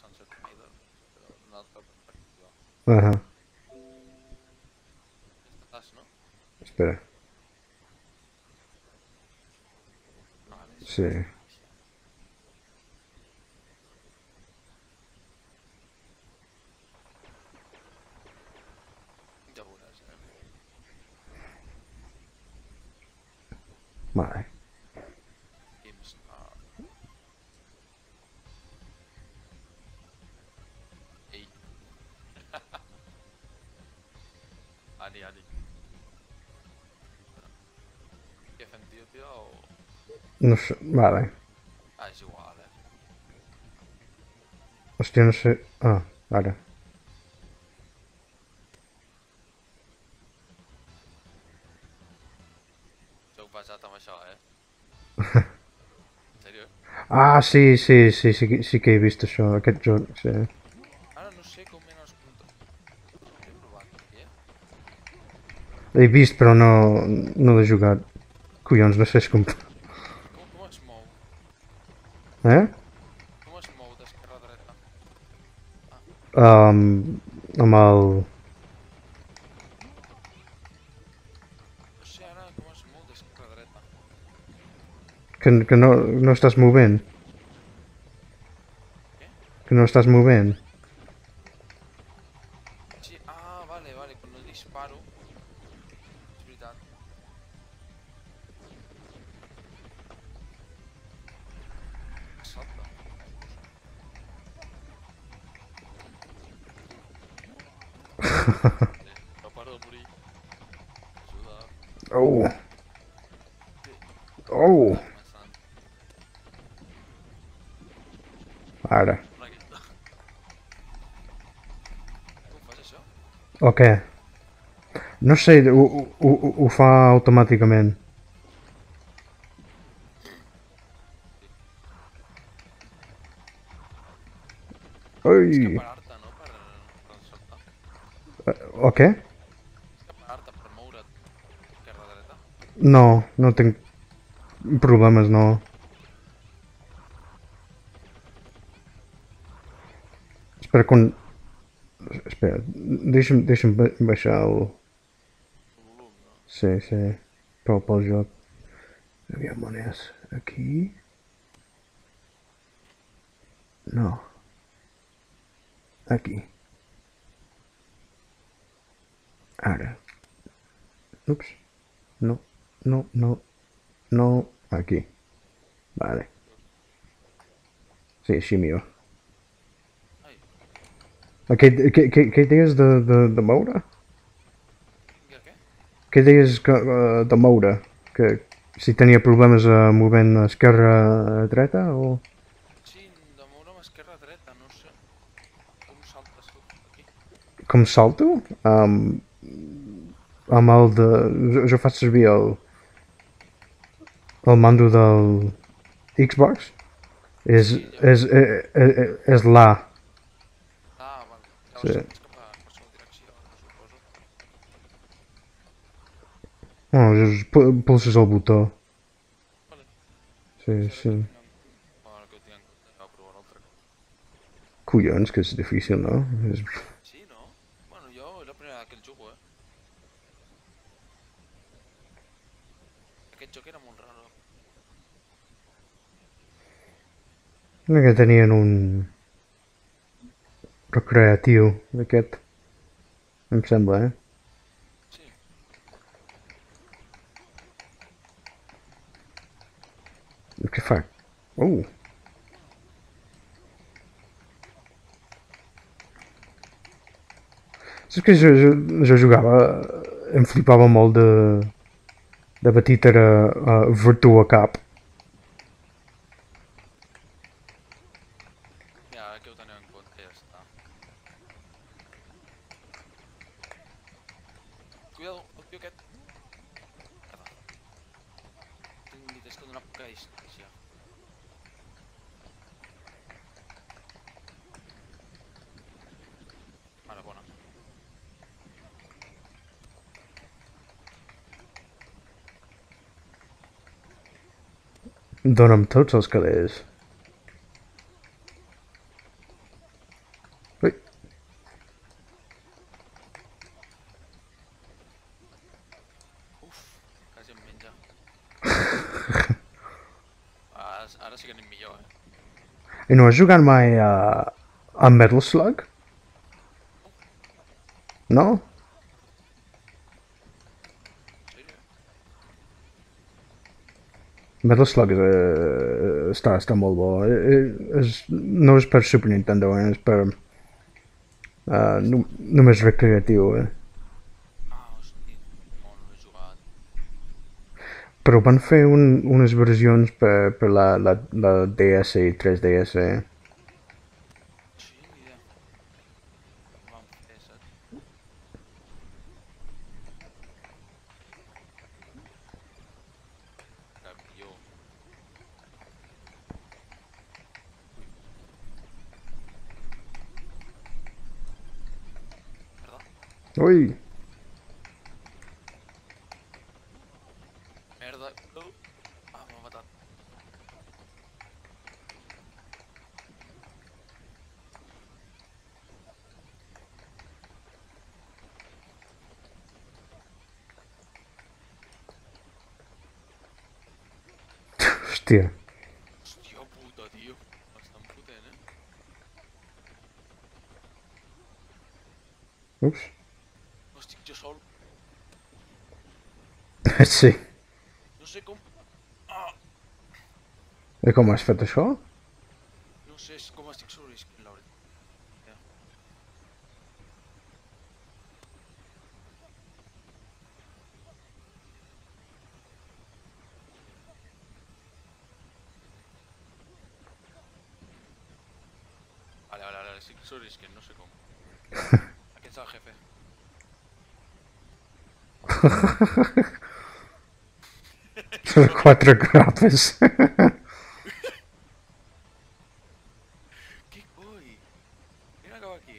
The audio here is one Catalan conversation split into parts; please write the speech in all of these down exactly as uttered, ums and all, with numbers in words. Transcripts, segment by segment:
Sunset Maiden, però d'una altra perspectiva. Ajá, Ja estàs, no? espera. Vale, sí, Sí. ja està. Ja veuràs, eh? Vale. GameStar. Ei, Ani, Ani. Què fem, tio, tio, o... No sé, vale. Ah, és igual, eh? Hòstia, no sé... Ah, ara. Sou basat amb això, eh? En sèrio? Ah, sí, sí, sí, sí, que- sí que he vist això, aquest joc, sí. Ara no sé com eren els controls. L'he provat, perquè... L'he vist, però no, no l'he jugat. Collons, no sé com... Com, com es mou? Eh? Com es mou d'esquerra a dreta? Ah, Um, amb el... no sé ara com es mou d'esquerra a dreta. Que, que no, no estàs movent. Què? Que no estàs movent. Sí, ah, vale, vale, quan no disparo... És veritat. Salta. No sé. Eh, no paro de morir. Ajuda. Oh, Què? oh. Està començant. Ara. Una guita. Com fas això? O què? No sé, ho, ho, ho, ho fa automàticament. Sí. És que Ui. parar-te, no? Per, per saltar. O què? És que parar-te per moure't esquerra a dreta. No, no tinc problemes, no. Espera, quan... Espera, deixa'm, deixa'm ba- baixar el... El volum, no? Sí, sí, pel, pel joc. Aviam on és. Aquí? No, aquí. Ara. Ups. No, no, no, no. Aquí. Vale. Sí, així millor. Ai, Què, què, què, què deies de, de, de moure? què, què? Què deies que, uh, de moure? Que si tenia problemes uh, movent esquerra a dreta o... Sí, de moure'm esquerra a dreta, no sé. Com saltes tu, aquí? Com salto? Um, amb el de... Jo, jo faig servir el, el mando del Xbox. És, Sí, ja ho és, sé. és, és, és l'A. Ah, val. Sí. Llavors saltes cap a qualsevol direcció, suposo. Bueno, just pu- pulses el botó. Vale. Sí, Sí, ara que ho sí. tinc en... Ara que ho tinc en compte, ja ho provar l'altre cop. Collons, que és difícil, no? És... Sí, no? Bueno, jo és la primera que el jugo, eh? Aquest joc era molt raro. Que tenien un recreatiu d'aquest, em sembla, eh? Sí. Què fa? Uh, saps que jo, jo, jo jugava, em flipava molt de, de petit era uh, Virtua Cop. Mira, ara que ho teniu en compte, ja està. Cuidado, el tio aquest. Merda. Tinc, li tens que donar poca distància. Ara, bona. Dóna'm tots els calés. sí que anem millor, eh? I no has jugat mai a, a Metal Slug? No? En sèrio, eh? Metal Slug és, eh, està, està molt bo. Eh, és, no és per Super Nintendo, eh? És per... Uh, Què no, està? només recreatiu, eh? Ah, hosti, no, no l'he jugat. Però van fer un, unes versions per, per la, la, la D S i tres D S. Sí, ni idea. Van fer, saps? Era millor. Ui, merda. Ui! Merda. Uh. Ah, m'ha matat. Hòstia. Hòstia puta, tio. M'estan fotent, eh? Ups. No estic jo sol. Sí. No sé com... Ah! I com has fet això? No sé com estic sobrevisquint, la veritat. Ja. Vale, vale, vale, estic sobrevisquint, no sé com. Aquí està el jefe. Quatre grapes. Què coi? Mira que va aquí.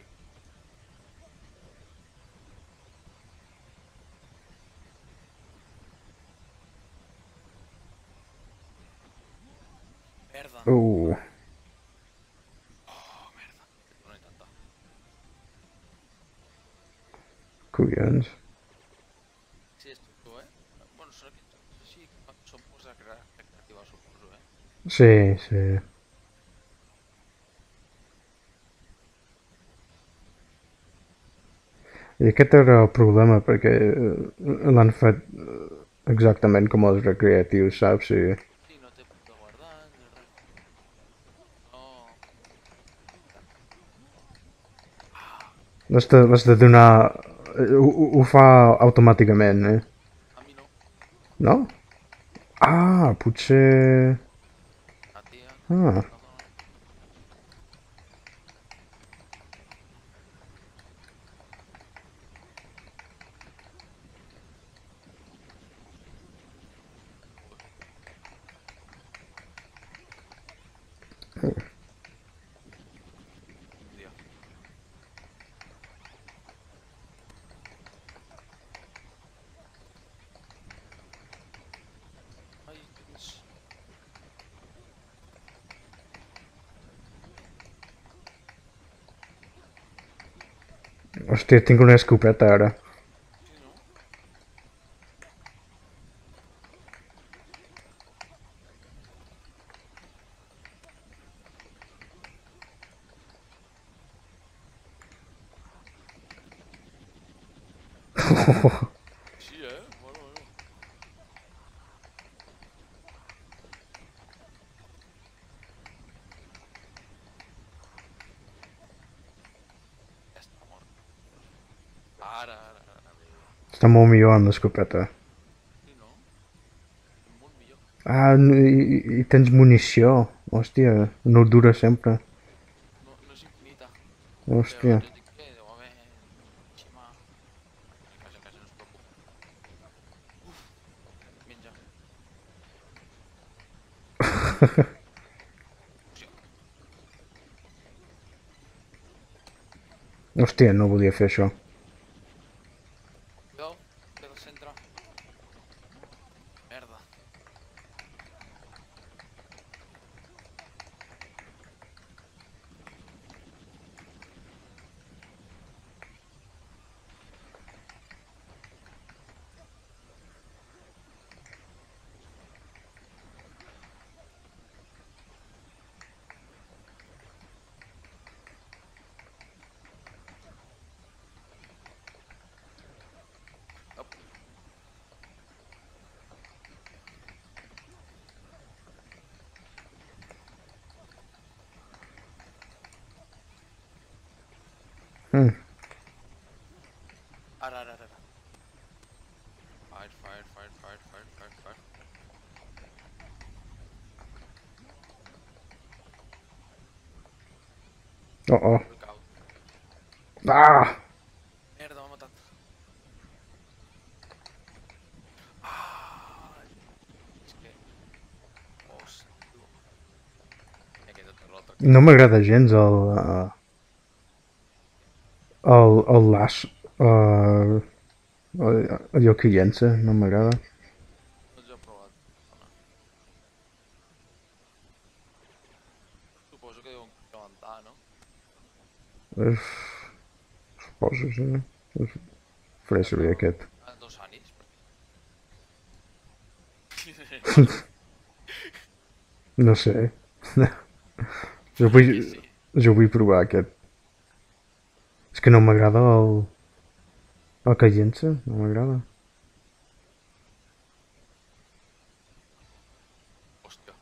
Merda. Uh. Oh, merda. No he intentat. Collons. Sí, és tu, eh? Bueno, són aquests... Sí, són pocs de recreativa, suposo, eh? Sí, sí. I aquest era el problema, perquè eh, l'han fet eh, exactament com els recreatius, saps? Sí. Sí, no té punt de guardar, ni res. No... Ah, L'has de, l'has de donar... eh, Ho, ho ho fa automàticament, eh? a mi no. No? Ah, potser... A tia, Ah, no dona. Tia. Ai, tens... hòstia, tinc una escopeta ara. Sí, no? Sí, eh? Bueno, bueno. Ja està mort. Ara, ara, ara, bé. Està molt millor amb l'escopeta. Sí, no? Molt millor. Ah, i, i tens munició. Hòstia, no dura sempre. No, no és infinita. Però Hòstia. tot i que deu haver... Xima... En casa, en casa, no es preocupa. Uf, menja. Hòstia, Hòstia, no volia fer això. cuidao, que del centre. Merda. ara, ara. Fire, fire, fire, fire, fire, fire, fire. Oh, oh. Look out. Ah! Merda, m'ha matat. Ah! És que... Hòstia. He quedat per l'altre. No m'agrada gens el... Uh, el, el laç... Uh, allò que llença, no m'agrada. No ja he provat. Home. Suposo que deuen levantar, no? Uf, suposo, sí. Uf, faré servir aquest. Ah, dos ànims. No sé. Jo vull, Que sí. jo vull provar aquest. És que no m'agrada el... el que llença, no m'agrada. Hòstia.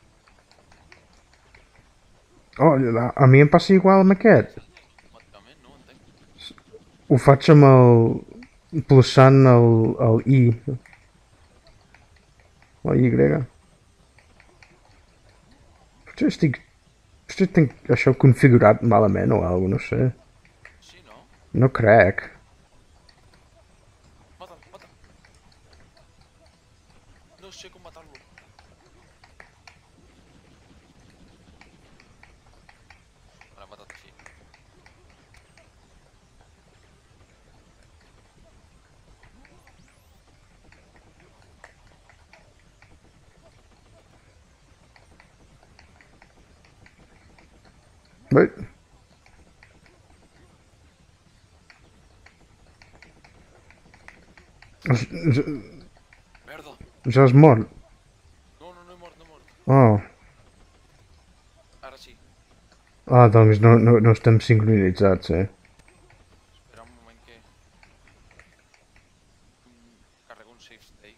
Oh, a, a mi em passa igual amb aquest. Automàticament, no ho entenc. Ho faig amb el... pulsant el, el I. La Y. Potser estic... Potser tinc això configurat malament o alguna no sé. Sí, no? No crec. Mata'l, mata'l. No sé com matar-lo. Me l'ha matat així. Bé. Ja, Merda! ja has mort. No, no, no he mort, no he mort. Oh. Ara sí. Ah, doncs no, no, no estem sincronitzats, eh? Espera un moment que... Mm, carrego un save state.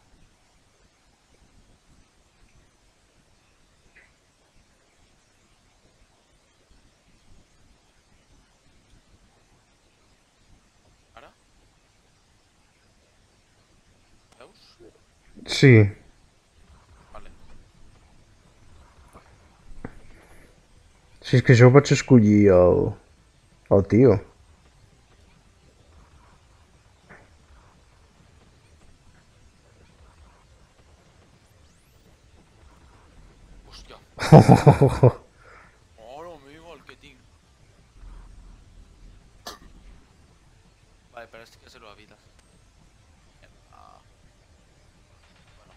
Ara? Veus? Sí. Vale. Si és que jo vaig escollir el... el tio. Hòstia. Oh, Mare meva, el que tinc. Vale, pero este que se lo evita. Ah, bueno.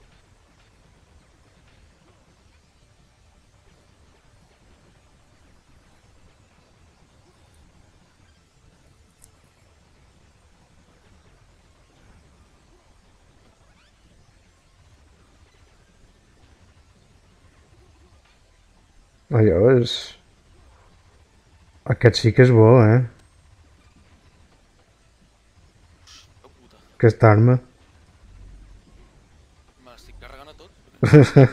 allò és... Aquest sí que és bo, eh? Oh, puta. Aquesta arma. Me l'estic carregant a tot.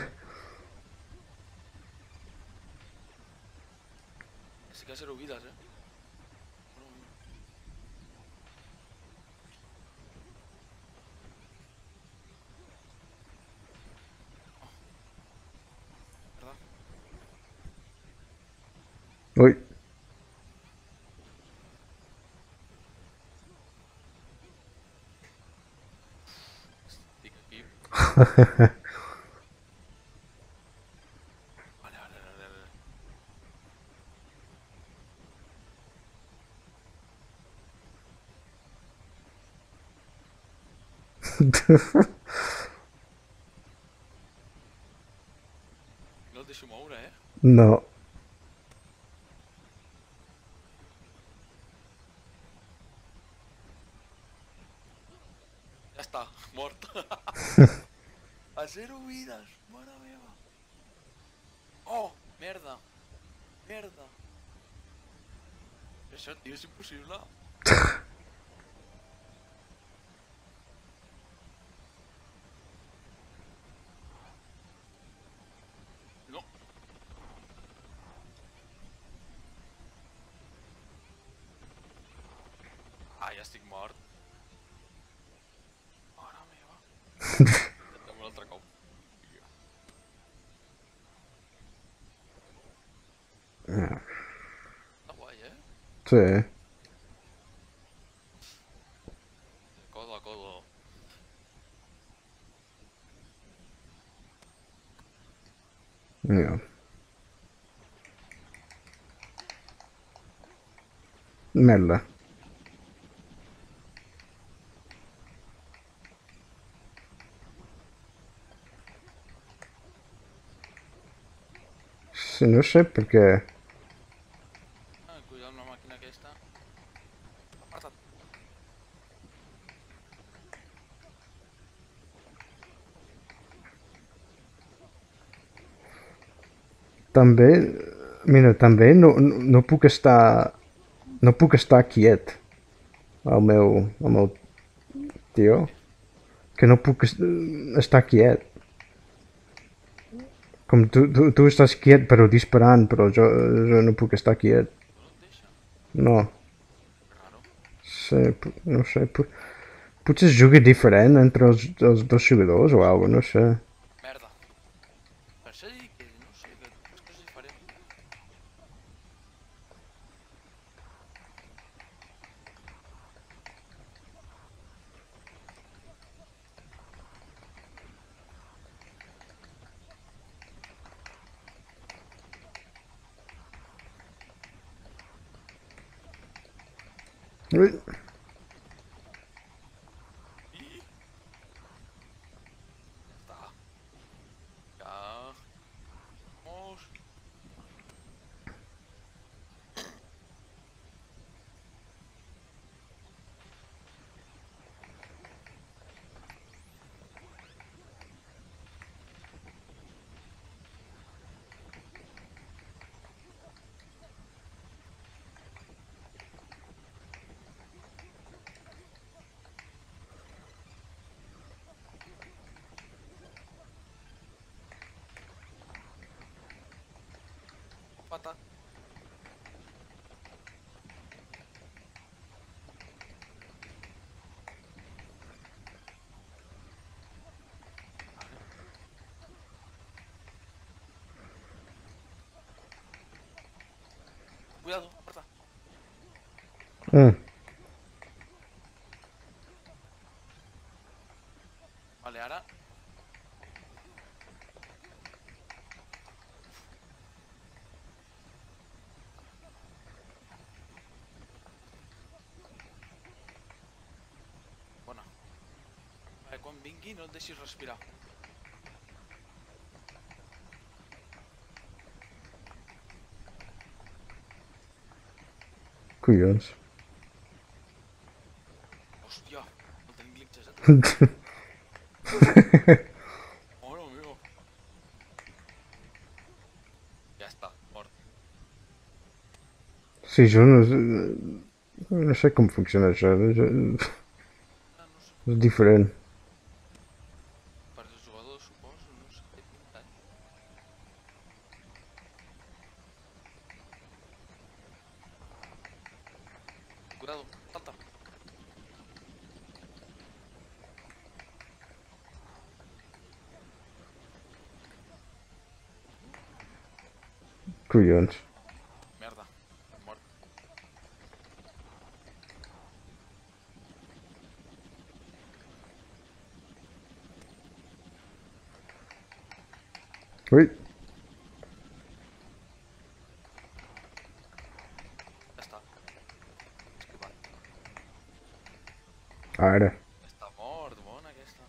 Estic a zero vides, eh? No, no. ¿Verdad? Ui. Estic aquí. Vale, vale, vale, vale. No el deixo moure, eh? No. Ja està, mort. A zero vides, mare meva. Oh, merda. Merda. Això, tio, és impossible. No. Ah, ja estic mort. Sí. De codo a codo. Ja. Merda. Sí, no sé perquè... Ah, cuidado amb la màquina aquesta. Aparta't. També... Mira, també no, no, no puc estar... No puc estar quiet. El meu... El meu tio. Què? Que no puc est estar quiet. Com tu, tu, tu estàs quiet però disparant, però jo, jo no puc estar quiet. No et deixa? No. Raro. Sí, no sé. Potser es jugui diferent entre els, els dos jugadors o alguna cosa, no sé. Merda. Per això dic que no sé, que les coses diferents. Ui. I... Ja està. Ja... Vamos. Pata. Vale. Cuidado, aparta. Mm. Vale, ara... Bona. Vale, quan vingui no et deixis respirar. Collons. Hòstia, el tenim glitchejat. Mare meva. Ja està, mort. Sí, jo no, no sé com funciona això. És, Ah, no sé. és diferent. Per als jugadors, suposo, no sé, té pinta, eh? Cuidado, salta. Collons. Merda, mort. Ui. Ja està. Esquivat. Ara. Està mort, bona aquesta.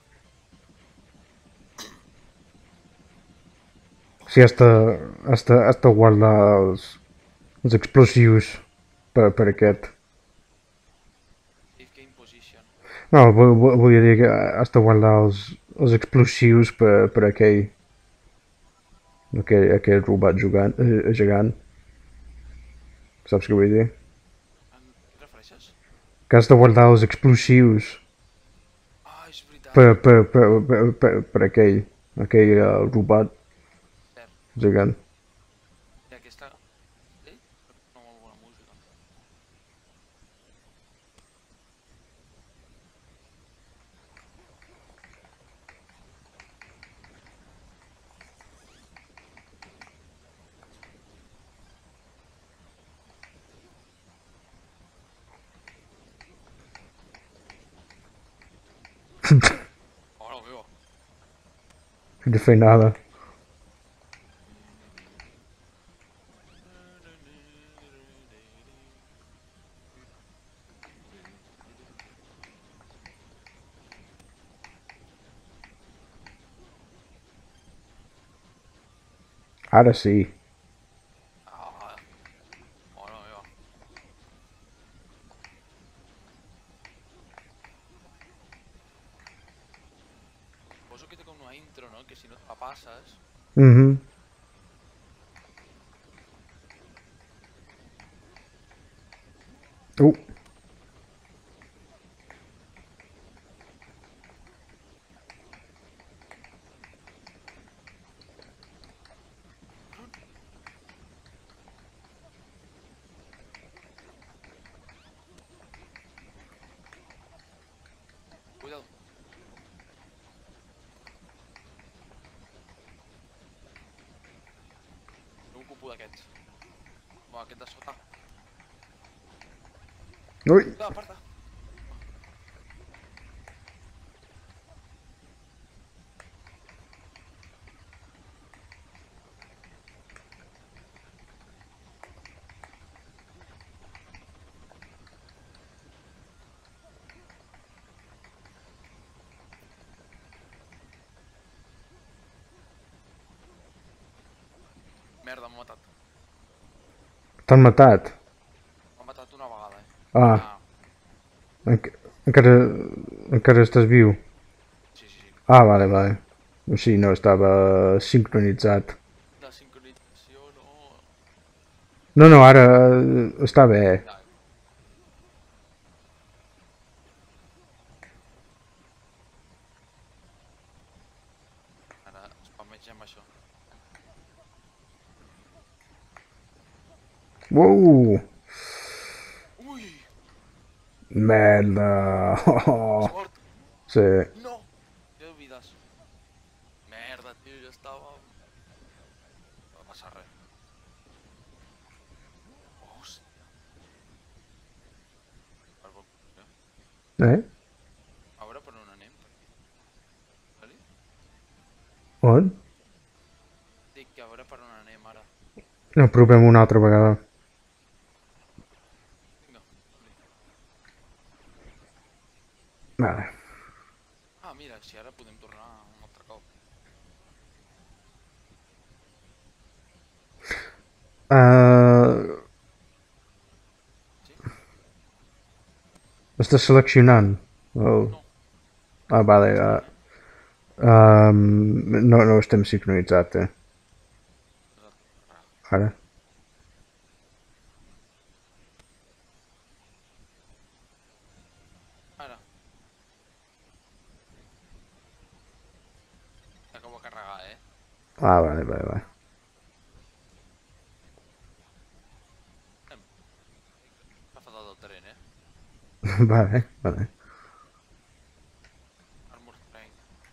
Sí, hasta, hasta, hasta guardar els, els explosius per, per aquest. Save game position. No, vo- vo- volia dir que hasta guardar els, els explosius per, per aquell, aquell, aquell robot jugant, eh, gegant. Saps què vull dir? En què et refereixes? Que has de guardar els explosius Ah, és veritat. per, per, per, per, per, per aquell, aquell uh, robot Cert. gegant. I aquesta... Eh? Una molt bona música. Mare meva. De fer nada. Ara sí. Ah, mare meva. Suposo que té com una intro, no? Que si no te la passes... Mhm. Uh, Cuidado. No ocupo d'aquests. Va, aquest de sota. ui. Cuidado, aparta. Merda, m'ha matat. T'han matat? M'ha matat una vegada, eh? Ah, Ah, enc encara, encara estàs viu? sí, sí, sí. Ah, vale, vale. Sí, no estava sincronitzat. La sincronització no... No, no, ara eh, està bé. Ja, ara spamegem això. Uau! Ui! Merda! És Oh, mort! sí. No! Ja oblides. Merda, tio, jo estava... No va passar res. Hòstia. Per bon... eh? Eh? A veure per on anem, per aquí. Vale? On? Dic que a veure per on anem ara. No, provem una altra vegada. Vinga. Vale. Ah, mira, si ara podem tornar un altre cop. Uh, Sí? estàs seleccionant? Oh. No. Ah, vale. Uh, Estrany, eh? um, no, no estem sincronitzats, eh? Ah, Ara. ara. Acabo de carregar, eh? Ah, vale, vale, vale. Anem. M'ha faltat el tren, eh? Vale, vale. Armor train.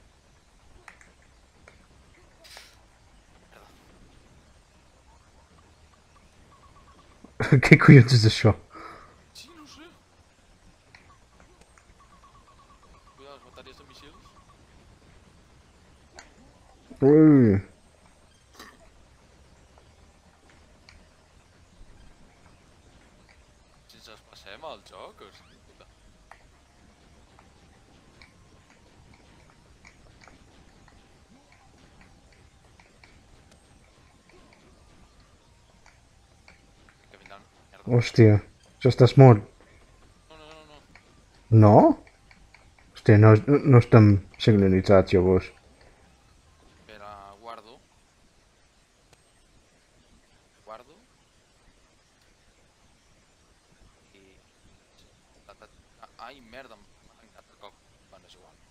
Merda. Què collons és això? Sí, no ho sé. Cuidado, les bateries de missils. Ui. Si ens passem al joc, hòstia. Que vindran. Merda. Hòstia, ja estàs mort. No, no, no, no. No? Hòstia, no, no estem sincronitzats, llavors. Espera, guardo. Guardo. I... Ta- ta- ta- Ai, merda, m'ha tancat el coc. Bueno, és igual.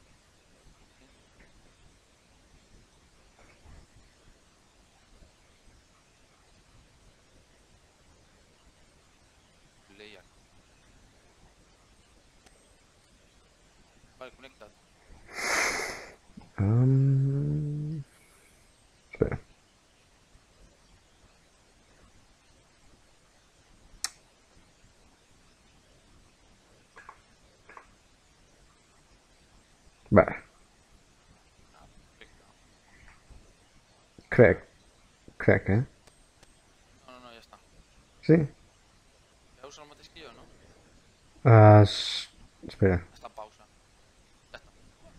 Layer. Vale, connecta't. Um... Espera. Va, Crec que no. crec. Crec, eh? No, no, no, ja està. Sí? Veus el mateix que jo, no? Uh, s- espera. Està en pausa. Ja està.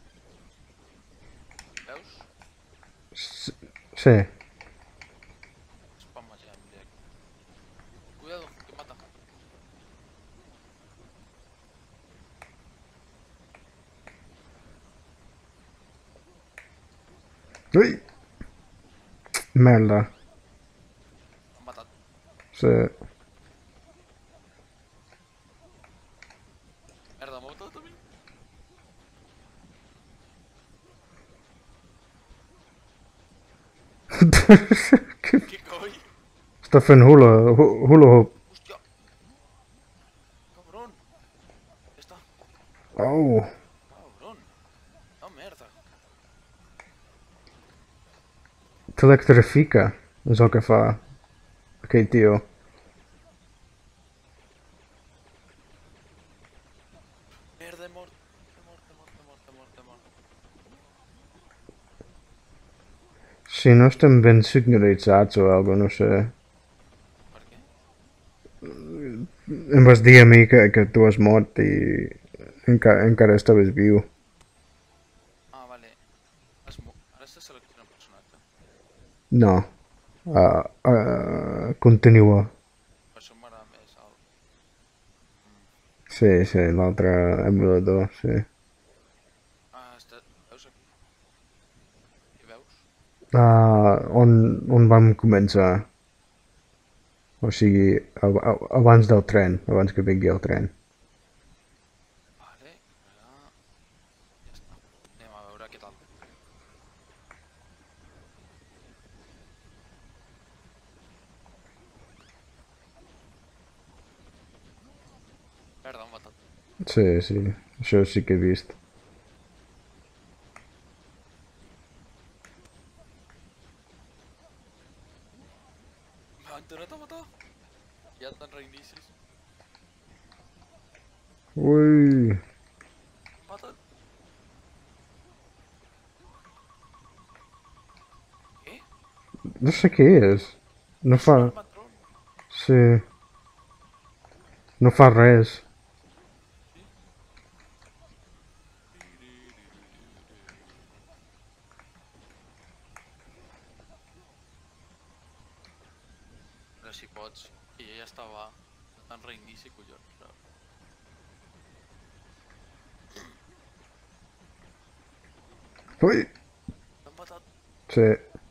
Veus? S sí. Spammejar en directe. Cuidado, que mata. Ui! Merda. M'ha matat. Sí. Merda, m'ha matat a mi. Què Què coi? està fent hula, hu- hula hoop? Hòstia. Cabron. Ja està. Au. Cabron. Oh, merda. T'electrifica, és el que fa aquell tio. Merda, he mort. He mort, he mort, he mort, he mort, he mort. Si no estem ben signalitzats o alguna no sé. Per què? Em vas dir a mi que, que tu has mort i encara, encara estaves viu. Ah, vale. Has mo... Ara estàs seleccionant personatge. No. Uh, uh, continua. Per això m'agrada més el... Sí, sí, l'altre emulador, sí. Ah, està... Veus aquí? Què veus? Uh, on, on vam començar? O sigui, ab ab abans del tren, abans que vingui el tren. Vale, ara... Ja està. Anem a veure què tal. Merda, m'ha matat. Sí, sí, això sí que he vist. M'han tornat a matar. Ja estan reinicis. Ui, Mata't. Què? no sé què és. No fa... Un armatron. Sí. No fa res. Sí? Però si pots, que jo ja estava en reinici, collons. Però... Ui, M'han matat. sí.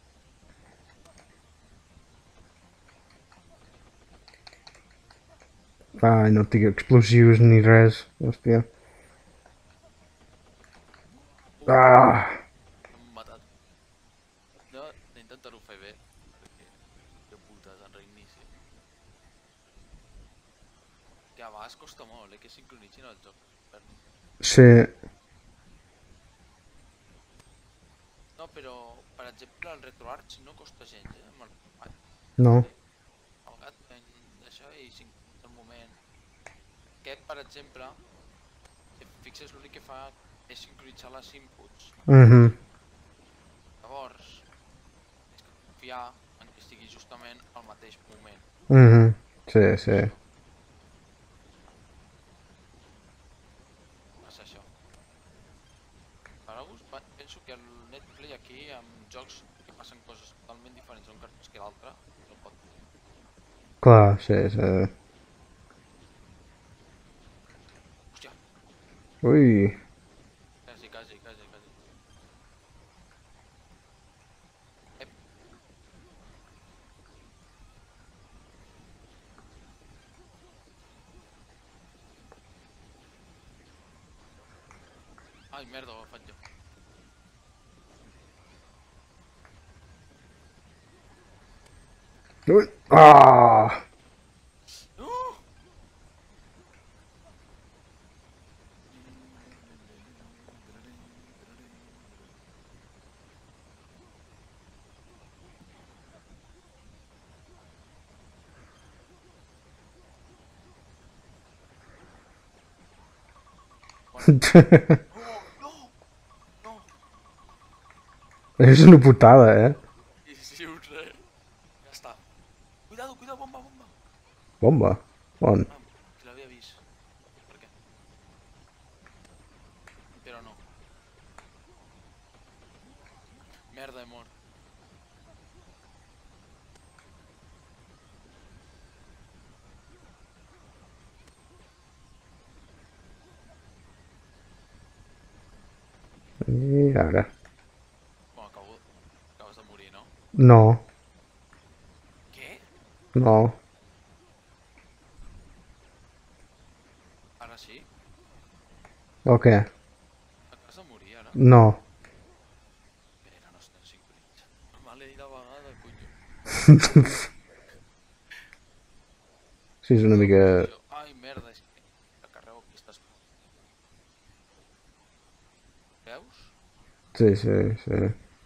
Ai, no tinc explosius ni res. Hòstia. Ah! M'han matat. No, d'intentar-ho fer bé, perquè que putes en reinici. Que a vegades costa molt, eh, que sincronitzin el joc. Per... Sí. No, però, per exemple, el RetroArch no costa gens, eh? Amb el... Ai, No. el gat en això i sincronitza el moment. Aquest, per exemple, si et fixes, l'únic que fa és sincronitzar les inputs. Mhm. Llavors, és que confiar en que estigui justament al mateix moment. Mhm. Sí, sí. Passa això. Ara us penso que el Netplay aquí, amb jocs que passen coses totalment diferents d'un cartutx que l'altre, no pot. Clar, sí, sí. Hòstia, Ui. quasi, quasi, quasi, quasi. Ep. Ai, merda, ho he fet jo. Ui. Ah! No! No, no! És una putada, eh? I si us re... Ja està. Cuidado, cuidado, bomba, bomba. Bomba. On? Ah, que l'havia vist. Per què? Però no. Merda, he mort. I ara. Bueno, acabo... acabes de morir, no? No, Què? no. Ara sí? O què? Acabes de morir, ara? No. Espera, no estem sincronitzats. Me l'he dit a vegada, conyo. Sí, és una mica... Ai, merda, és que... que carrego aquestes... Veus? Sí, sí, sí.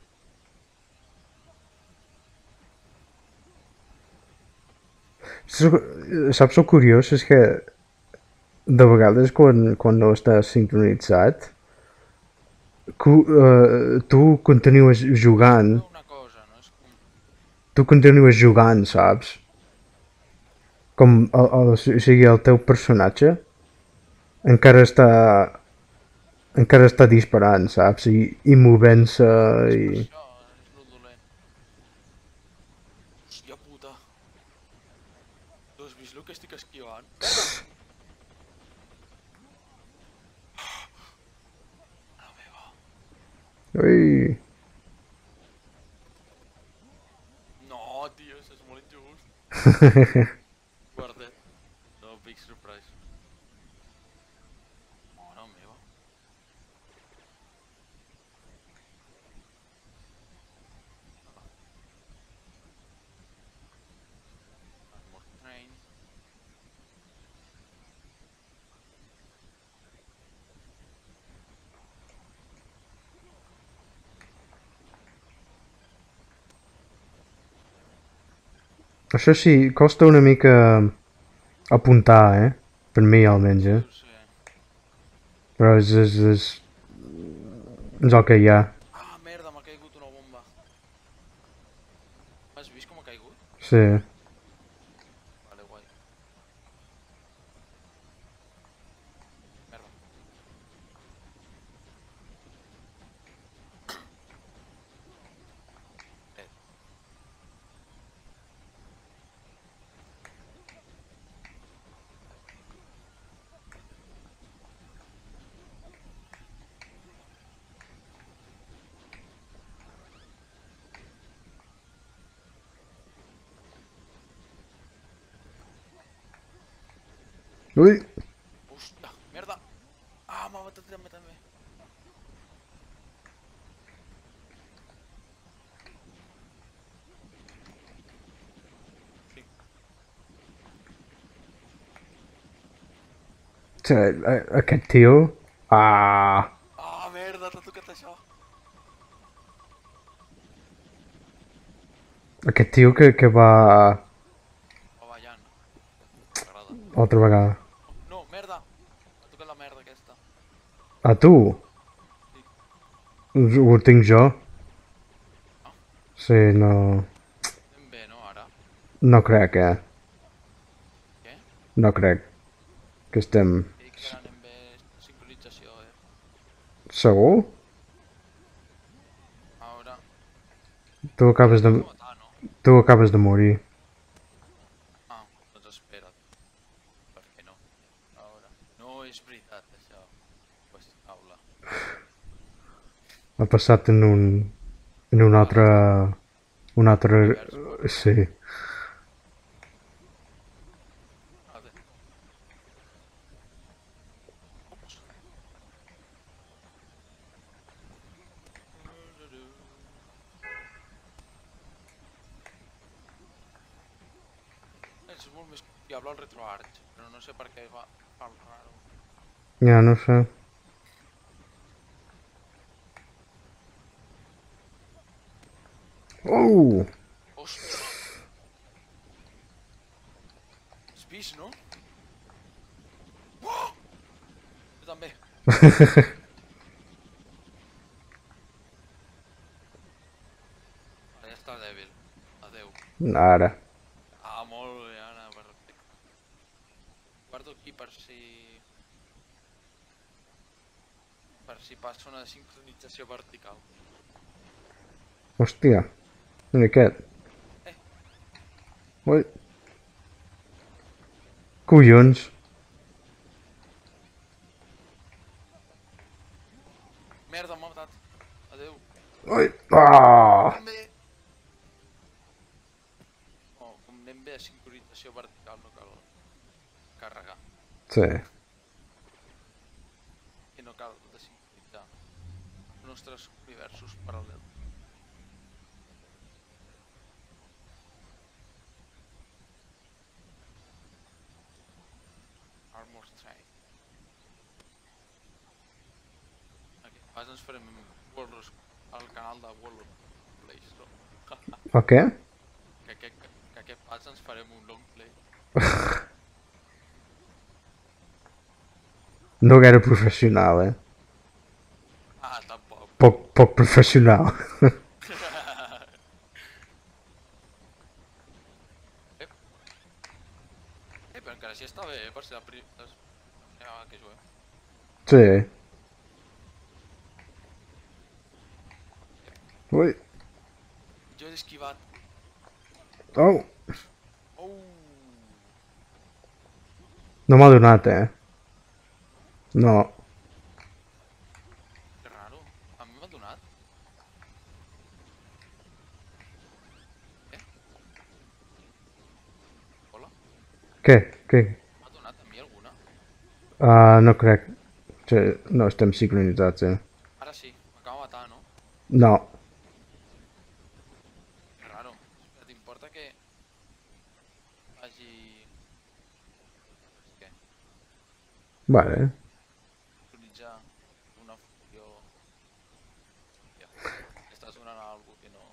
Saps el curiós? És que de vegades quan, quan no estàs sincronitzat, cu, uh, tu continues jugant, Veu una cosa, no és com... tu continues jugant, saps? Com, el, el, o sigui, el teu personatge encara està encara està disparant, saps? I, i movent-se És per i... això, és lo dolent. Hòstia puta. Tu has vist el que estic esquivant? Merda! La meva. Ui. No, tio, això és molt injust. Guarda. No, big surprise. Mare meva. Armor train. Això sí, costa una mica apuntar, eh? Per mi, almenys, eh? No sé. Però és, és, és, és el que hi ha. Ah, merda, m'ha caigut una bomba. Has vist com ha caigut? Sí. Vale, guai. Merda. Eh, Ui! hòstia, merda. Ah, m'ha matat també, també. Sí. Aquest tio... Ah! Ah, merda, t'ha tocat això. Aquest tio que, que va... Va ballant. M'agrada. Altra vegada. No, merda. M'ha tocat la merda aquesta. A tu? Sí. Ho tinc jo. Ah, Sí, no... ben bé, no, ara? No crec, eh? Què? No crec que estem... Dic que anem bé sincronització, eh? Segur? Ara... Tu acabes de... M'ha matat, no? Tu acabes de morir. Ah, doncs espera't. Per què no? Ara... No és veritat, això. Pues, aula. Ha passat en un... En un altre... Un altre... Sí. Vale. Ups. És molt més fiable el RetroArch, però no sé per què fa, fa el raro. Ja, no sé. Oh! Ostres! Has vist, no? Oh! Jo també. Ara. Ah, molt bé, Anna, perfecte. Guardo aquí per si... per si passa una sincronització vertical. Hòstia. Mira aquest. Eh, Ui. Collons. merda, m'ha matat. Adeu. Ui. Ah. Anem bé. Oh, com anem bé a sincronització vertical, no cal carregar. Sí. I no cal desincronitzar els nostres universos paral·lels. Armor Strike. Aquest pas ens farem Warlords al canal de Warlords Plays, no? El què? Que aquest, que aquest pas ens farem un long play. No gaire professional, eh? Ah, tampoc. Poc, poc professional. Eh, eh, però encara així està bé, eh, per ser la primera vegada que juguem. Sí. Ui. Jo he esquivat. Oh. Oh! No m'ha donat, eh? No. Que raro. A mi m'ha donat. Eh? Hola? Què? Què? M'ha donat a mi alguna? Uh, no crec. Sí, no estem sincronitzats, eh? Ara sí, m'acaba de matar, no? No. Que raro. Espera, t'importa que hagi... Què? Vale. Sincronitzar una funció... Ja. Està sonant algú que no...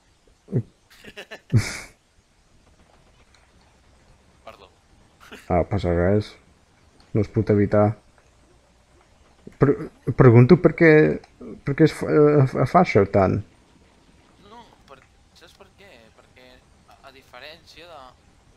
Perdó. Ah, passa res. No es pot evitar. Pre pregunto per què, per què es fa, eh, fa això tant. No, per... saps per què? Perquè a, a diferència de...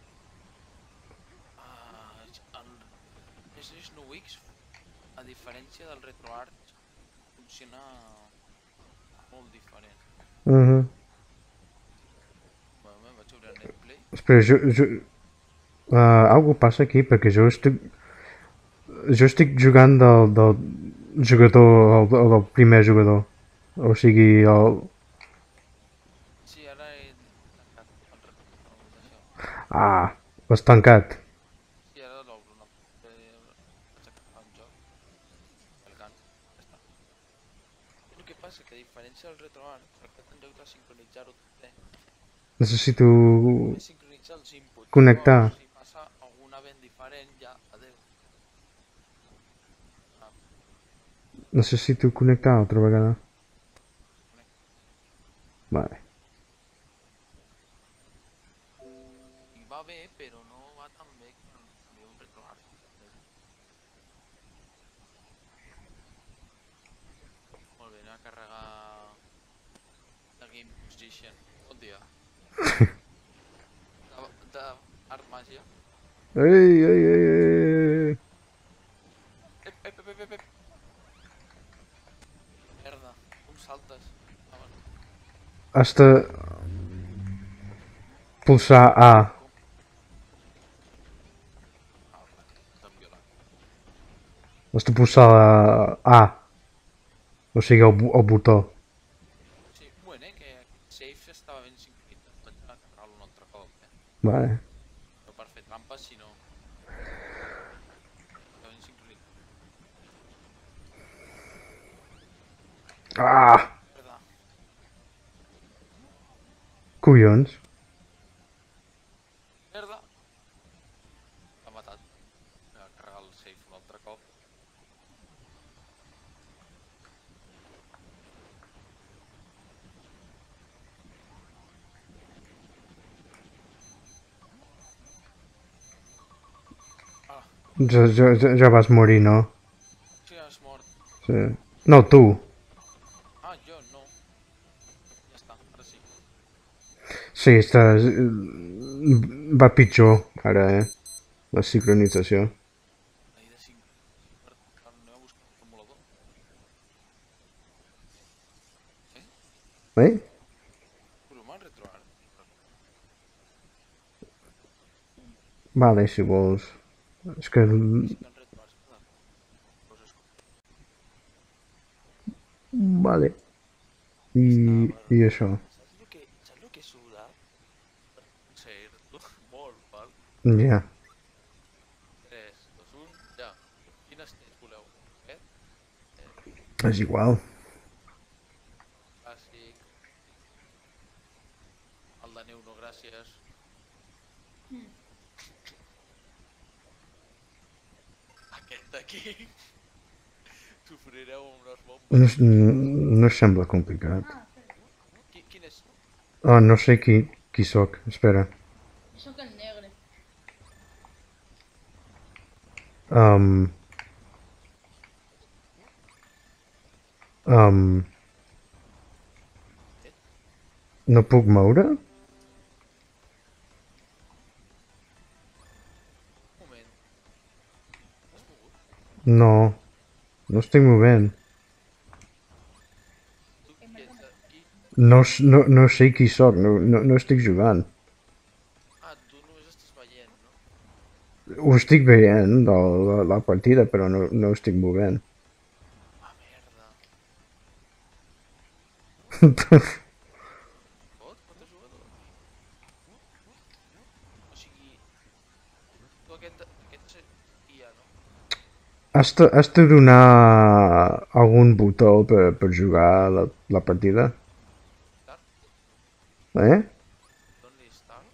Uh, el... És Snow X, a diferència del RetroArch, funciona molt diferent. Uh -huh. Bueno, me'n vaig obrir el Netplay. Espera, jo... jo uh, algo passa aquí perquè jo estic... Jo estic jugant del, del jugador, el, del primer jugador. O sigui, el... Sí, ara he tancat el retrovisor d'això. Ah, l'has tancat. Sí, ara l'obro una... Vaig acabar el joc. El gan. Ja està. El que passa que a diferència del RetroArch, perquè en lloc de sincronitzar-ho tot bé, Necessito només sincronitzar els inputs. connectar. Llavors, si passa algun event diferent, ja, adeu. Ah, Necessito connectar altra vegada. Vale. i va bé, però no va tan bé com el meu RetroArch. Molt bé, anem a carregar la Game Position. Bon dia. De, de Art Màgia. Ei, ei, ei, ei. Ep, ep, ep, ep, ep, ep. Merda, com saltes? Ah, bueno. Has de pulsar A. Com? Ah, vale, t'han violat. Has de pulsar A. O sigui, el, el botó. Sí, un moment, eh, que aquest save estava ben sincronitzat. Vaig anar a carregar-lo un altre cop, eh. Vale. No per fer trampes, sinó... Estava ben sincronitzat. Ah! Merda. Collons. Merda! L'ha matat. Vaig a carregar el save un altre cop. Ah, Ja, ja, ja, ja vas morir, no? sí, has mort. Sí. No, tu. Ah, jo no. Ja està, ara sí. Sí, estàs... va pitjor, ara, eh? La sincronització. Ahir de cinc... Anem a buscar un formulador. Eh? Eh? Però me'n retrobar. Vale, si vols. És que... Sí que en retrobar, s'ha de coses. Vale. I, Estava... i això. Saps el que, saps el que he sudat? Aconseguir-lo molt, val? Ja. tres, dos, un, ja. Quines tens voleu? Aquest? Eh, És igual. clàssic. El de neu, no gràcies. Aquest d'aquí. Sofrireu amb unes bombes. No, és- no sembla complicat. Qui, quin és? Oh, no sé qui, qui sóc. Espera. Jo sóc el negre. Um, um, no puc moure? Un moment. Has mogut? No. No estic movent. Tu qui ets aquí? No, s- no, no sé qui sóc. No, no, no estic jugant. Ah, tu només estàs veient, no? Ho estic veient, de la, la partida, però no, no estic movent. Ah, merda. Pot? Quantes jugadors? O sigui... Tu aquest, aquest seria, no? Has de, has de donar algun botó per, per jugar la, la partida? Start? Eh? Don-li start?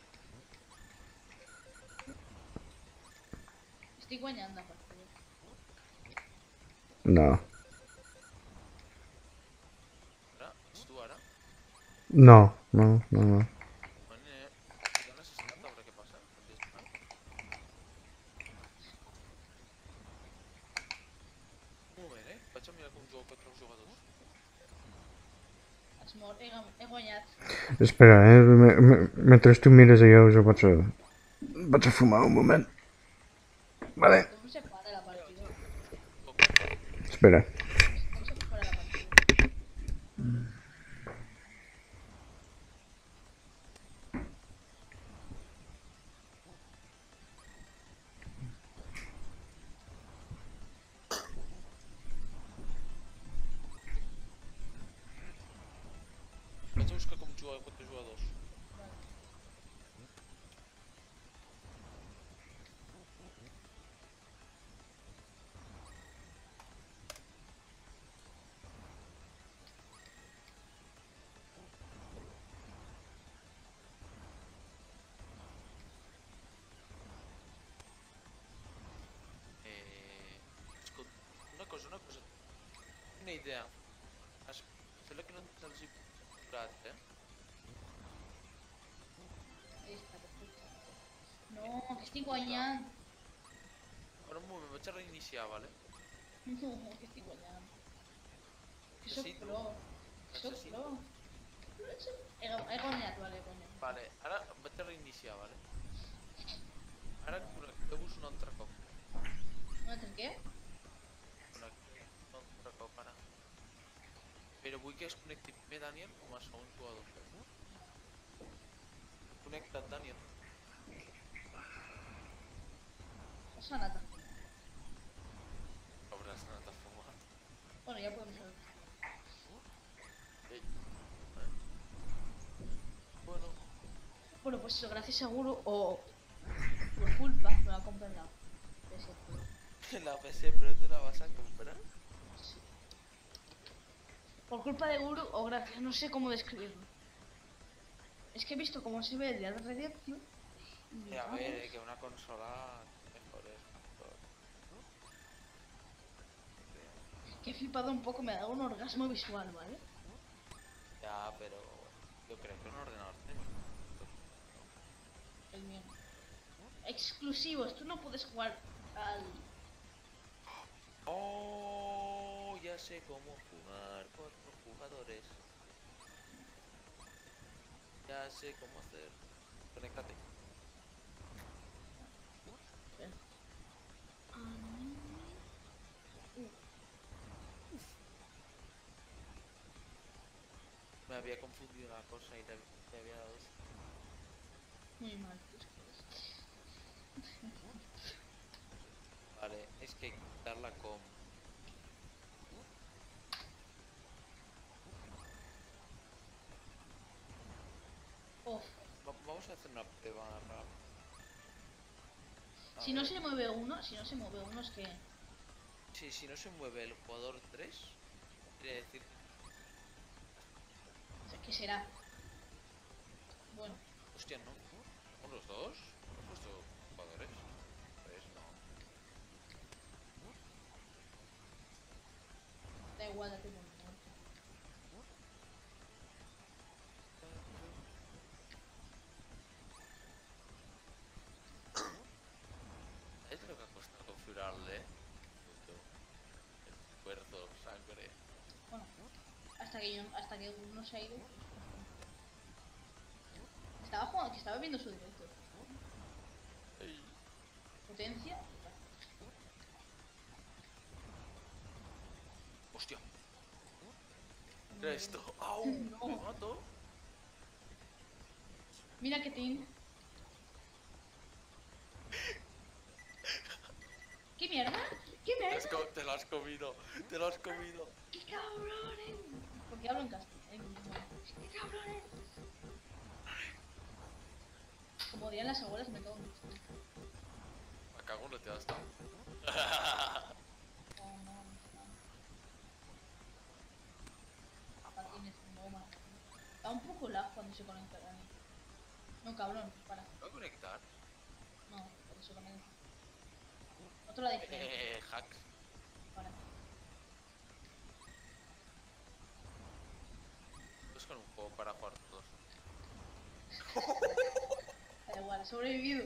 Estic guanyant la partida. No. Ara? Ets tu ara? No, no, no, no. Bueno, eh, dones start a veure què passa. Don-li start. Un moment, eh? Vaig a mirar com jugo contra els jugadors. Has mort, he, he guanyat. Espera, eh? Me, me, mentre tu mires allò, jo vaig a... Vaig a fumar un moment. Vale. Com se para la partida? Espera. Com se para la partida? Vaig a buscar com jugar contra jugadors. Eh... Escolta, una cosa, una cosa. Una idea. Es... Sembla que no els he posat, eh? Ahí està, perfecte. No, que estic guanyant. Ara un moment, vaig a reiniciar, vale? No, que estic guanyant. Que soc Necessito- pro. Que soc necessito- pro. He, he guanyat, vale, he guanyat. Vale, ara vaig a reiniciar, vale? Ara connecteu-vos un altre cop. Un altre què? Connecteu un altre cop, ara. Però vull que es connecti primer Daniel com a segon jugador. Connecta't, Daniel. Has anat a... Hauràs anat a fumar. Bueno, ja podem saber. Ei. Eh? Bueno, Bueno, pues eso, gracias seguro o por culpa me va a comprar la P S P. la P C, pero te la vas a comprar. Por culpa de Guru o gracias, no sé cómo describirlo. Es que he visto cómo se ve el día de radiación. Y A vamos, ver, eh, que una consola mejor es mejor. que he flipado un poco, me ha dado un orgasmo visual, ¿vale? Ya, pero yo creo que un ordenador tiene mejor. El mío. Exclusivos, tú no puedes jugar al... Oh, ya sé cómo jugar cuatro jugadores. Ya sé cómo hacer conéctate. Espera. Me había confundido la cosa y te, te había dado. Muy mal. Vale, es que quitarla con. Uf. Va- Vamos a hacer una prueba rápida. A Si no ver. se mueve uno, si no se mueve uno es que... Sí, si no se mueve el jugador tres, quiere decir. o sea, ¿qué será? Bueno, Hostia, no. ¿Son los dos? ¿No he puesto jugadores? Tres, no. da igual, date por muerto. ¿Es lo que ha costado configurarle? Esfuerzo, sangre. Bueno, hasta que yo, hasta que uno se ha ido. Estaba jugando, que estaba viendo su directo. Ey. Potencia. Hostia. ¿Qué era esto? ¡Au! No. ¿Me mato? Mira que tiene. ¿Qué mierda? ¿Qué Te, has mierda? co- te lo has comido. Te lo has comido. ¡Qué cabrones! Porque hablo en castellano. ¡Qué cabrones! Como dirían las abuelas, me cago en esto. Me cago en lo te has dado. Oh, no, no. Patines, goma. Da un poco lag cuando se conecta a mí. No, cabrón, para. ¿Voy a conectar? No, cuando se conecta. Otro la diferencia. Eh, hacks. Para. Es con un juego para jugar todos. Da igual, he sobrevivido.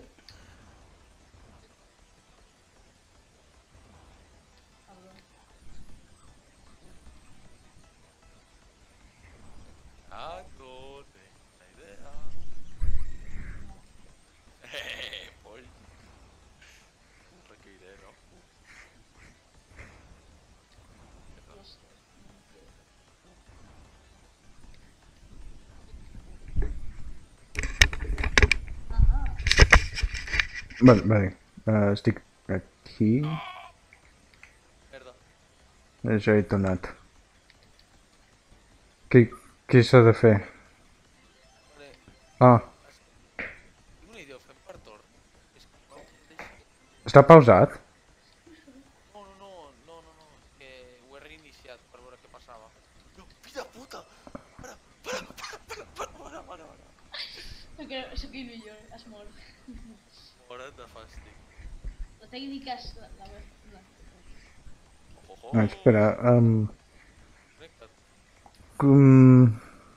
Cabrón. Ah, no tengo la idea. Eh, voy. Requeriré, ¿no? Dios. Ajá. Vale, vale. Uh, estic aquí. Merda. Ja he tornat. Què, què s'ha de fer? Vale. Ah, Tinc una idea, ho fem per torn. És que no em deixa. està pausat? No, no, no, no, no, no. Que ho he reiniciat per veure què passava. No, vida puta! Para, para, para, para, para, para, para, para. No creo, eso que no yo, has muerto. Mora't de fàstic. La técnica es la, la, la, Ojo, Ah, espera. Um, Connecta't. um,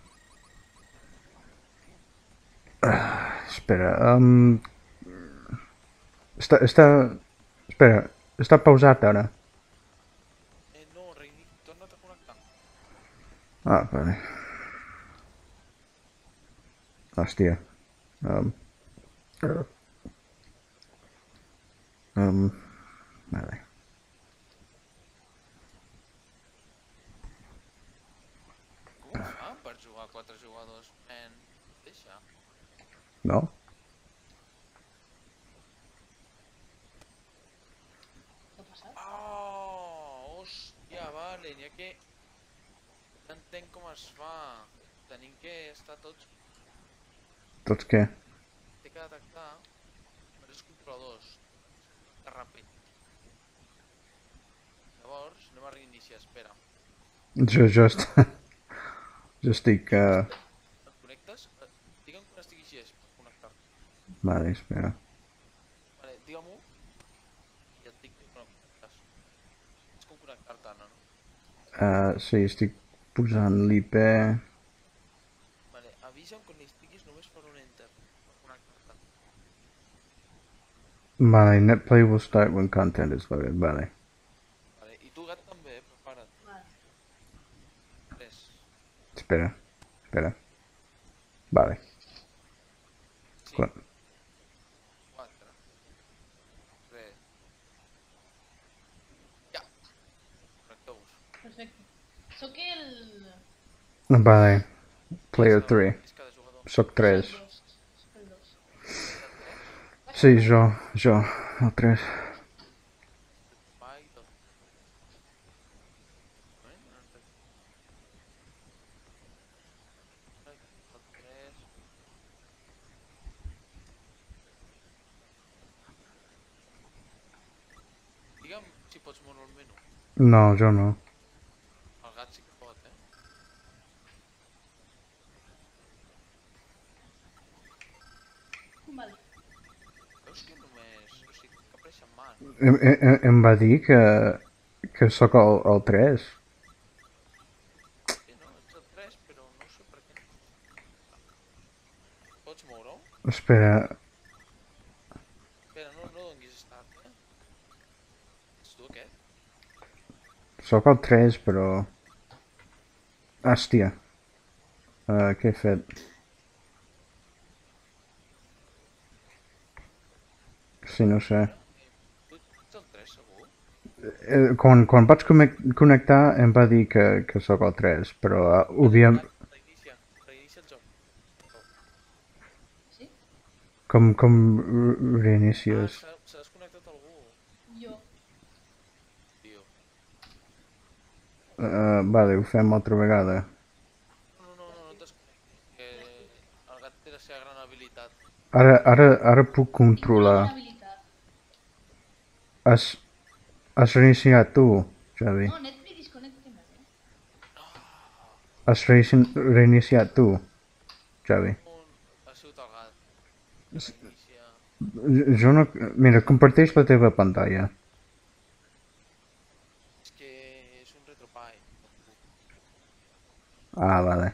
ah, espera. Um, està, està... Espera. Està pausat ara. Eh, no, reinici. Torna't a connectar. Ah, vale. Hòstia. Um, um, vale. Com ho fan per jugar a quatre jugadors? En... Deixa. No? ¿qué ha pasado? Ah, hòstia, vale, n'hi ha que... No entenc com es fa. Tenim que estar tots... Tots què? Té que detectar... Però és controladors. Que ràpid. Llavors, anem a reiniciar, espera. Jo, jo, est... jo estic... Uh... Et connectes? Eh, Digue'm quan estiguis llest per connectar-te. Vale, espera. Vale, digue-m'ho. I et dic quan et connectes. És com connectar-te, no? Uh, sí, estic posant l'I P... Vale, avisa'm quan hi estiguis només per un enter. Per connectar-te. Vale, netplay will start when content is loaded. Vale. Vale, i tu gat també, eh? Prepara't. Vale. tres. Espera. Espera. Vale. Sí, Quan- quatre, tres... Ja! Connecteu-vos. Perfecte. Sóc el... Vale. Player És el- three. És cada jugador. Soc tres. Soc dos. Soc el dos. És el tres, Sí, jo, jo, el tres. pai, dos. Eh? No entenc. El tres... Digue'm si pots moure el menú. No, jo no. El gat sí que pot, eh? Vale. Veus que només... O sigui, que apareixen man. Em, em, em va dir que, que sóc el, el tres. Que no, ets el tres, però no sé per què. Pots moure-ho? Espera, Espera, no, no donguis start, eh? Ets tu aquest? sóc el tres, però... Hòstia. Uh, què he fet? Sí, no sé. Tu ets el tres, segur? Eh, quan, quan vaig conec- connectar em va dir que, que sóc el tres, però uh, ho havíem... Reinicia, reinicia el joc. Sí? Com, com Ah, reinicies? s'ha s'ha desconnectat algú, Jo. tio. Uh, vale, ho fem altra vegada. No, no, no, no et desconnectis, que el gat té la seva gran habilitat. Ara, ara, ara puc Tinc una controlar. bona habilitat. Has, has reiniciat tu, Xavi? No, net me disconnecte més, eh? Has reinici- reiniciat tu, Xavi? Un... Ha sigut el gat. Que reinicia... Jo jo no... Mira, comparteix la teva pantalla. És que és un retropie. Ah, vale.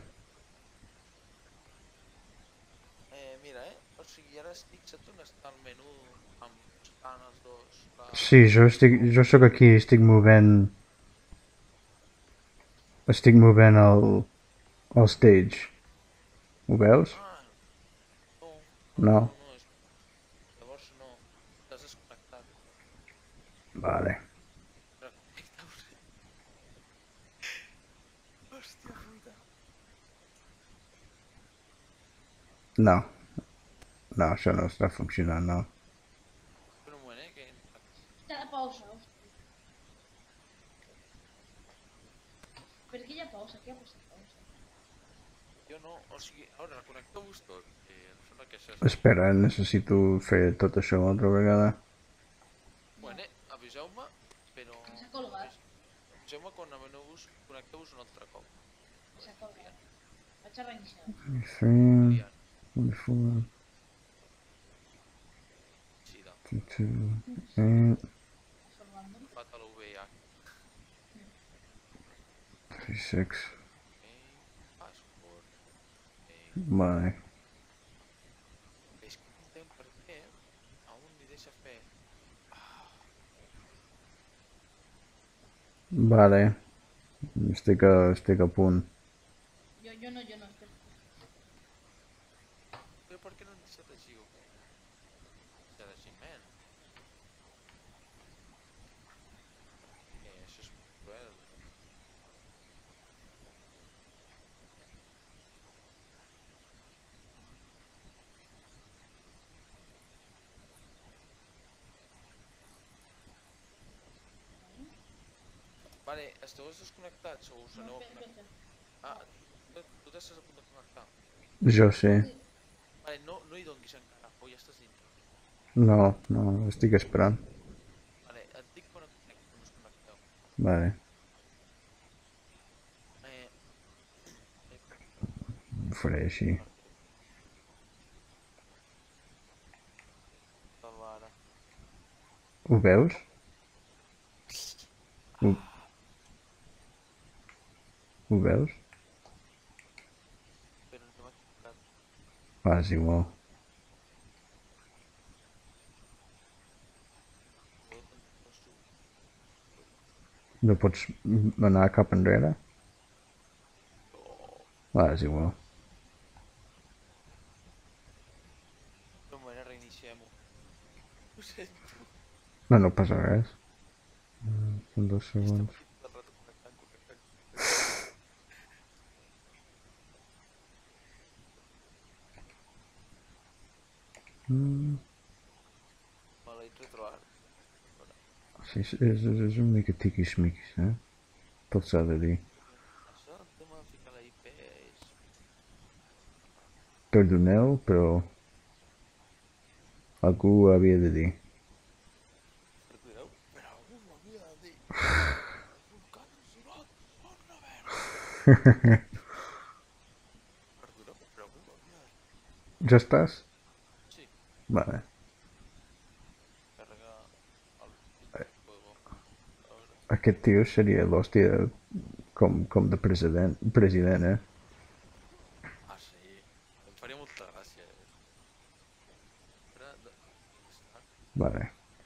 Eh, mira, eh? O sigui, ara estic, saps on està el menú amb estan els dos? La... Sí, jo estic... Jo sóc aquí, estic movent... Estic movent el... el stage. Ho veus? Ah, no. No. No, no, és... Llavors no. T'has desconnectat. Vale. Reconnecta-us. Hòstia puta. No. No, això no està funcionant, no. Espera un moment, eh? Que... Hi ha pausa, hòstia. Per què hi ha pausa? Què ha passat pausa? Jo no, o sigui, a veure, reconnecteu-vos tot. Que em sembla que això és... Espera, necessito fer tot això una altra vegada. Bueno, eh, aviseu-me, però... S'ha colgat. Aviseu-me quan aveneu-vos, connecteu-vos un altre cop. S'ha colgat. Vaig a reiniciar. Frame... Liant. forty-four, Sí, de... fifty-two, eight, Salvant-me. Fat a l'U V I H. thirty-six. Ok, password. Ok. Vale. És que no entenc per què a un li deixa fer... Vale. Estic a, estic a punt. Jo, jo no, jo no. Espera. Però per què no em deixa llegir o què? De llegiment. Eh, això és cruel. Vale, esteu desconnectats o us No, aneu a espera, connectar? espera. Ah, tu, tu t'estàs a punt de connectar. Jo sé. Vale, no, no hi donguis encara, o ja estàs dintre. No, no, estic esperant. Vale, et dic quan et connecti, quan us connecteu. Vale. Eh, Ho faré així. salva ara. Ho veus? Ho, ho veus? Però ens hem equivocat. Va, és igual. No pots anar cap enrere? Va, és igual. No, no passa res. Mm, Són dos segons. Tot el rato connectant, connectant. Mm. Maleït retroart. Sí, és, és, és una mica tiquis-miquis, eh? Tot s'ha de dir. Això, el tema de ficar la I P és... Perdoneu, però algú ho havia de dir. Perdoneu, però algú m'ho havia de dir. Un catsurat, una verga. Perdoneu, però algú m'ho havia de dir. Ja estàs? Sí, Vale. carrega el juego. A veure. Aquest tio seria l'hòstia com, com de president, president, eh? Ah, sí. Em faria molta gràcia, eh? Ara... de- Està... Vale.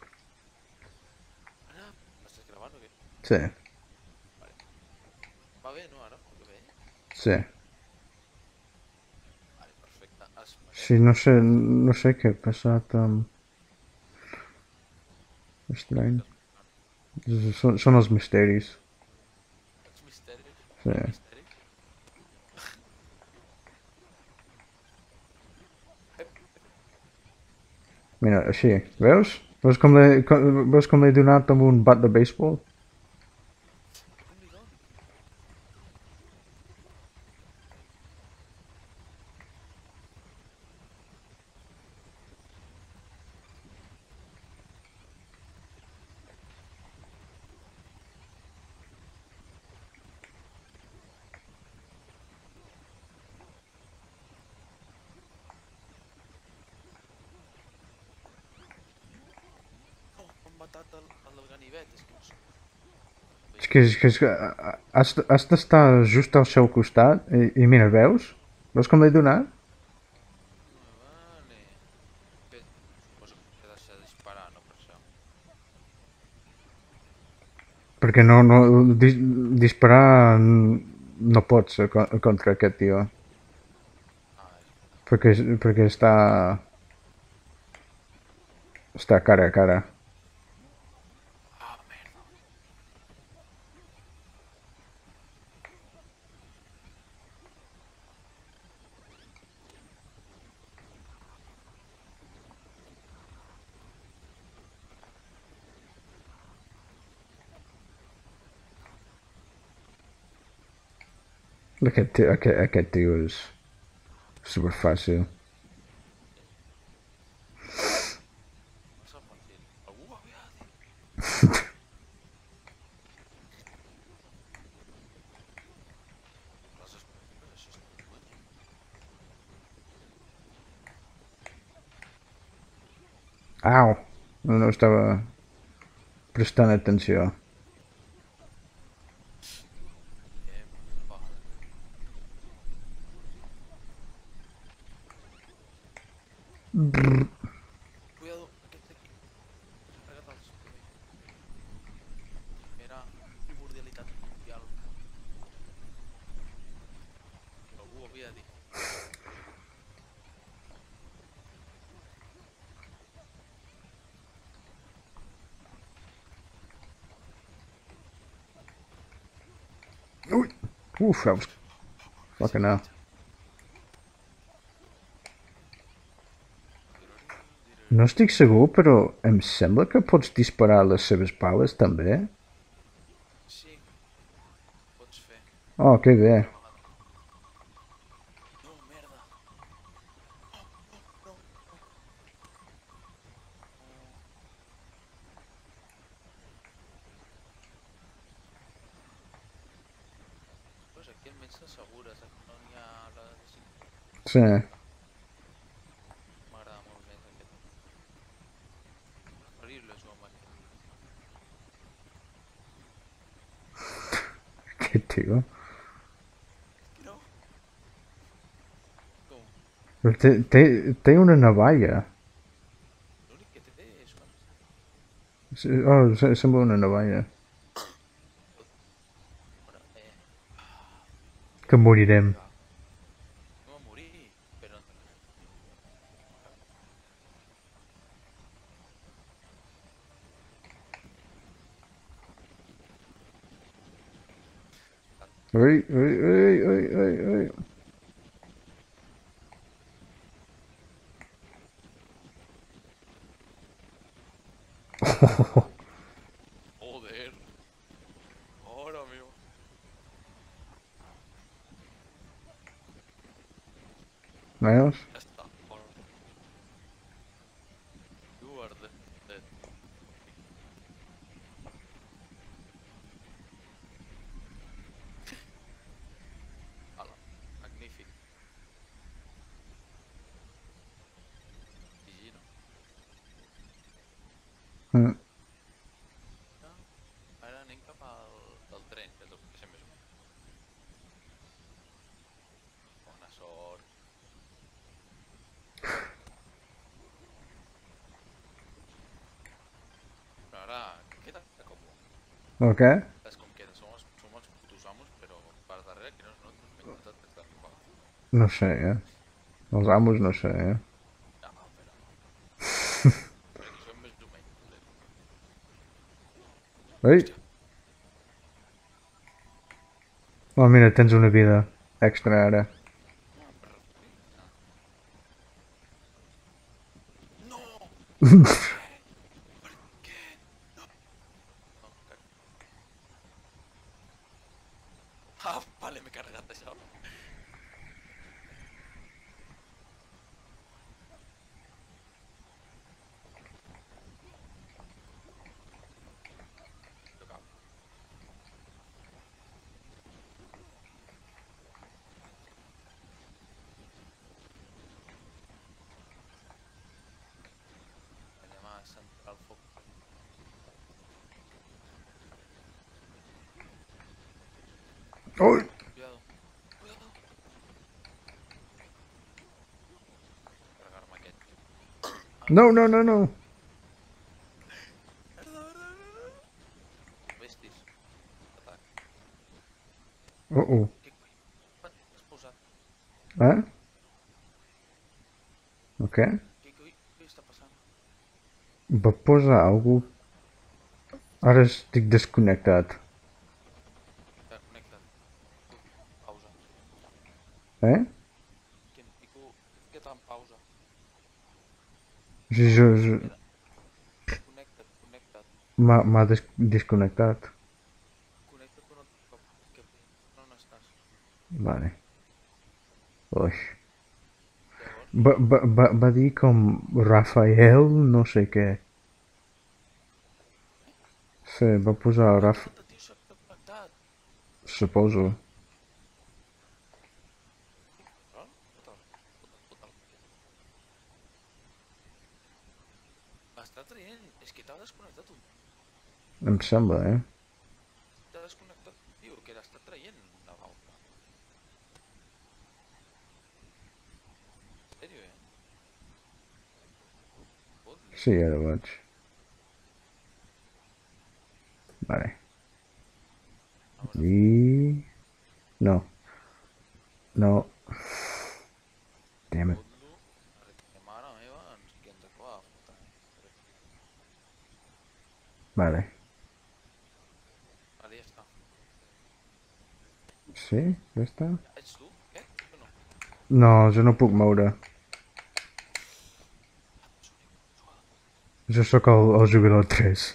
Ara... Estàs gravant o què? Sí, Vale. Va bé, no, ara? Ho que veia? sí. Vale, perfecte. Esperem. Sí, no sé, no sé què ha passat amb... Estrany. Són, són els misteris. Els misteris. Sí. Els misteris. Mira, així, veus? Veus com l'he com, veus com l'he donat amb un bat de béisbol? Déu-n'hi-do. Oh, m'han matat el, el del ganivet, és que no sé. És que, és que, és que has, has d'estar just al seu costat i, i mira, veus? Veus com l'he donat? Vale. Bé, suposo que he de deixar de disparar, no per això. Perquè no, no, dis, disparar no pots a co- contra aquest tio. Ah, és veritat. Perquè, perquè està, està cara a cara. Ah, merda. Aquest, tio- aquest, aquest tio és super fàcil. Massa fàcil. Algú ho havia de dir. Les expectatives, això està molt. Au! No, no estava prestant atenció. Eh, vale. Cuidado, aquest d'aquí. Carrega't els primer. Primera primordialitat mundial. Algú ho havia de dir. Ui! Uf, that was fucking hell. No estic segur, però em sembla que pots disparar les seves bales també. Sí, pots fer. Oh, que bé. Una vegada. No, merda. Oh, oh, no, no. Oh. Pues aquí almenys t'assegures que no n'hi ha la desinfecció. Sí. M'agrada molt més aquest. Preferible jugar amb aquest. Aquest tio. No. Com? Té, té, té una navalla. L'únic que té és una pistola. Sí, oh, se- sembla una navalla. Bueno, eh... Que morirem. va. No va morir, però... Ui, ui, ui, ui, ui, ui. Joder. Ahora mismo. Menos. Ya está. Ahora. You are dead. Dead. Hala. Magnífic. G G, no? Mm. No. Ara anem cap al del tren, que és el que sé més o menys. Bona sort. Però ara queda com... El què? És com queda, som els, som els putos amos, però per darrere que no es noti, m'he intentat que està igual. No sé, eh? Els amos no sé, eh? Ja, però... Perquè som més o menys, joder. Ui! Hòstia. Oh, mira, tens una vida extra ara. Perfecte. No! Què? No, cac. Ah, vale, m'he carregat això. Tocava. Anem a centrar el foc. Ui! Cuidado. Cuidado. Carregar-me aquest. No, no, no, no! Merda, merda, merda. Bestis. Atac. Oh, oh. Què coi? Quan t'has posat? Eh? El què? Què coi? Què està passant? Va posar algú... Ara estic desconnectat. Ja, connecta't. Tu, pausa. Eh? Que em pico... Fica't en pausa. Si jo... jo... Queda. Connecta't, connecta't. M'ha m'ha des desconnectat. Connecta't un altre cop. Que on estàs? Vale. Ui. Llavors... Va, va, va, va dir com Rafael no sé què. Sí, va posar Raf... Connecta't, tio, s'ha connectat. Suposo. Total, total, total, total. Està traient, és que t'ha desconnectat un... Em sembla, eh? T'ha desconnectat, tio, que l'està traient la Valve. En sèrio, eh? Fot-li. Sí, ara vaig. Vale. A veure, I... No. No. Damn it. fot-lo. Perquè mare meva, ens, que ens acaba de fotre. Vale. Vale, ja està. Sí? Ja està? Ets tu? Què? Jo no. No, jo no puc moure. Jo sóc el, el jugador tres.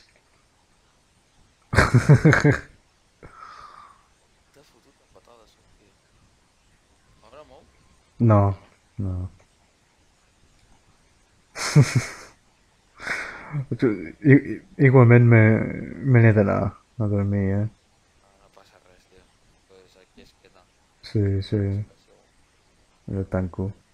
T'has fotut a patades, tio. Ara mou? No, no. I, i, igualment me, me n'he d'anar a dormir, eh? No, no passa res, tio. Pues aquí es queda. Sí, sí, Situació. jo tanco.